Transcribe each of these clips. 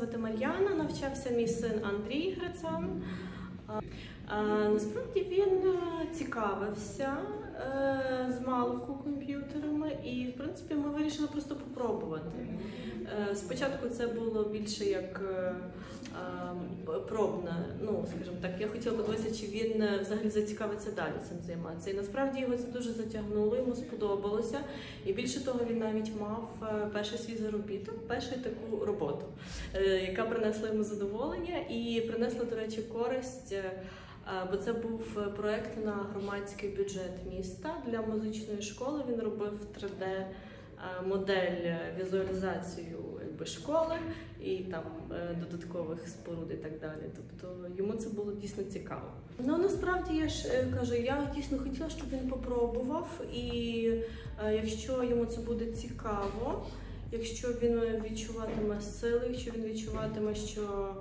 звати Мар'яна, навчався мій син Андрій Грицан. Насправді він цікавився з малку комп'ютерами і, в принципі, ми вирішили просто попробувати. Спочатку це було більше як пробне, ну, скажімо так, я хотіла подивитися, чи він взагалі зацікавиться далі цим займатися. І насправді його це дуже затягнуло, йому сподобалося. І більше того, він навіть мав перший свій заробіток, першу таку роботу, яка принесла йому задоволення і принесла, до речі, користь. Бо це був проєкт на громадський бюджет міста для музичної школи. Він робив 3D-модель, візуалізацію школи і там додаткових споруд і так далі. Тобто йому це було дійсно цікаво. Ну, насправді, я ж кажу, я дійсно хотіла, щоб він попробував, і якщо йому це буде цікаво, якщо він відчуватиме сили, якщо він відчуватиме, що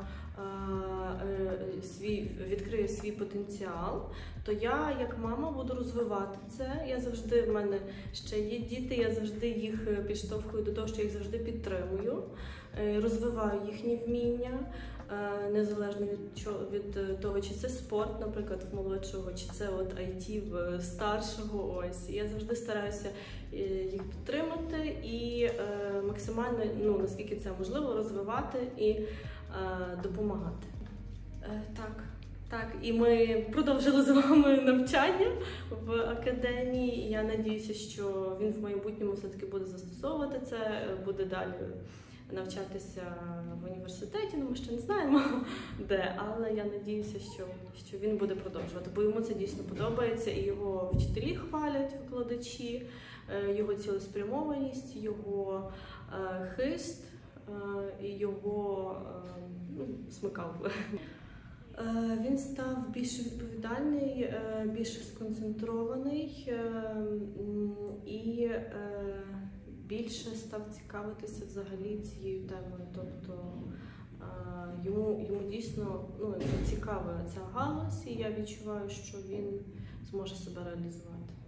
відкриє свій потенціал, то я, як мама, буду розвивати це. Я завжди, в мене ще є діти, я завжди їх підштовхую до того, що я їх завжди підтримую, розвиваю їхні вміння, незалежно від того, чи це спорт, наприклад, в молодшого, чи це от IT в старшого. Ось. Я завжди стараюся їх підтримати і максимально, ну, наскільки це можливо, розвивати і допомагати. Так, і ми продовжили з вами навчання в академії. І я сподіваюся, що він в майбутньому все-таки буде застосовувати це, буде далі навчатися в університеті, ну ми ще не знаємо де, але я сподіваюся, що він буде продовжувати, бо йому це дійсно подобається, і його вчителі хвалять, викладачі, його цілеспрямованість, його хист і його смикалку. Він став більш відповідальний, більш сконцентрований і більше став цікавитися взагалі цією темою. Тобто йому дійсно, ну, цікава ця галузь, і я відчуваю, що він зможе себе реалізувати.